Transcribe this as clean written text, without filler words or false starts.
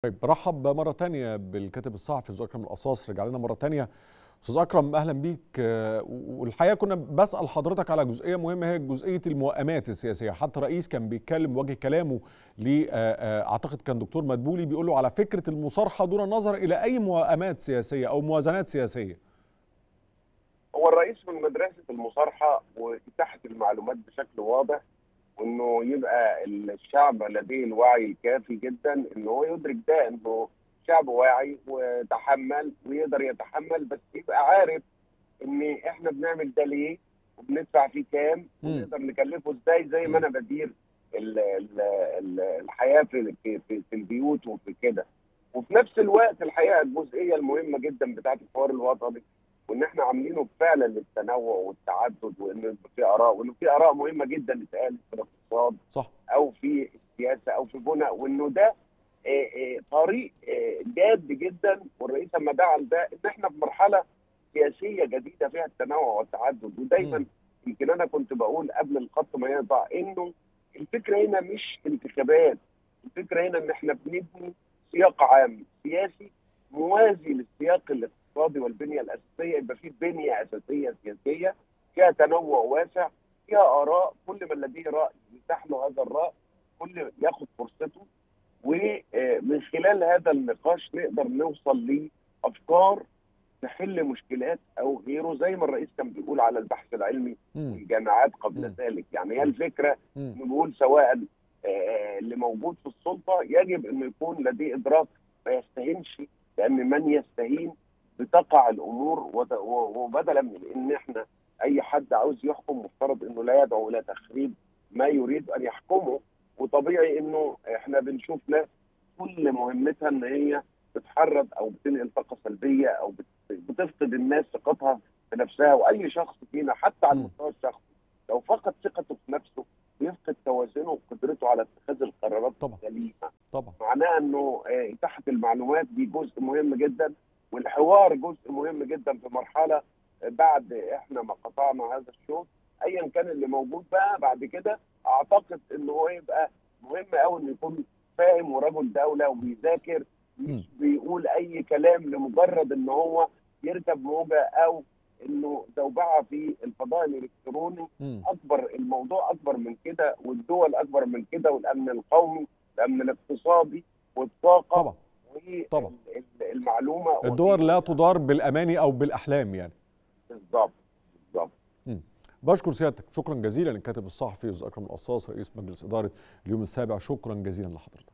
طيب برحب مرة تانية بالكاتب الصحفي أستاذ أكرم القصاص. رجع لنا مرة تانية. أستاذ أكرم أهلا بيك. والحقيقة كنا بسأل حضرتك على جزئية مهمة، هي جزئية الموائمات السياسية. حتى الرئيس كان بيتكلم وجه كلامه أعتقد كان دكتور مدبولي بيقول له على فكرة المصارحة دون النظر إلى أي موائمات سياسية أو موازنات سياسية. هو الرئيس من مدرسة المصارحة وإتاحة المعلومات بشكل واضح، وإنه يبقى الشعب لديه الوعي الكافي جدا إنه هو يدرك ده، إنه شعب واعي وتحمل ويقدر يتحمل، بس يبقى عارف إن إحنا بنعمل ده ليه وبندفع فيه كام ونقدر نكلفه إزاي، زي ما أنا بدير الحياة في البيوت وفي كده. وفي نفس الوقت الحقيقة الجزئية المهمة جدا بتاعت الحوار الوطني، وان احنا عاملينه فعلا للتنوع والتعدد، وان في اراء، وانه في اراء مهمه جدا اتقالت في الاقتصاد صح. او في السياسه او في البنى، وانه ده طريق جاد جدا. والرئيس لما دعا لده ان احنا في مرحله سياسيه جديده فيها التنوع والتعدد. ودايما يمكن انا كنت بقول قبل الخط ما يقطع انه الفكره هنا مش انتخابات، الفكره هنا ان احنا بنبني سياق عام سياسي موازي للسياق الاقتصادي والبنيه الاساسيه. يبقى في بنيه اساسيه سياسيه فيها تنوع واسع، فيها اراء، كل من لديه راي يتاح له هذا الراي، كل ياخد فرصته، ومن خلال هذا النقاش نقدر نوصل لافكار تحل مشكلات او غيره، زي ما الرئيس كان بيقول على البحث العلمي والجامعات قبل ذلك. يعني هي الفكره نقول سواء اللي موجود في السلطه يجب انه يكون لديه ادراك ما يستهينش، لان من يستهين بتقع الامور، وبدلا من ان احنا اي حد عاوز يحكم مفترض انه لا يدعو الى تخريب ما يريد ان يحكمه. وطبيعي انه احنا بنشوف ناس كل مهمتها ان هي بتحرض او بتنقل طاقه سلبيه او بتفقد الناس ثقتها في نفسها. واي شخص فينا حتى على المستوى الشخصي لو فقد ثقته في نفسه بيفقد توازنه وقدرته على اتخاذ القرارات السليمه. طبعا معناه انه اتاحه المعلومات دي جزء مهم جدا، والحوار جزء مهم جدا في مرحله بعد احنا ما قطعنا هذا الشوط. ايا كان اللي موجود بقى بعد كده، اعتقد ان هو يبقى مهم قوي انه يكون فاهم ورجل دوله وبيذاكر، مش بيقول اي كلام لمجرد ان هو يركب موجه او انه زوبعه في الفضاء الالكتروني. الموضوع اكبر من كده، والدول اكبر من كده، والامن القومي، الامن الاقتصادي، والطاقه طبعا والمعلومه. الدول لا تدار بالاماني او بالاحلام يعني. بالظبط. بشكر سيادتك شكرا جزيلا الكاتب الصحفي أستاذ أكرم القصاص رئيس مجلس إدارة اليوم السابع. شكرا جزيلا لحضرتك.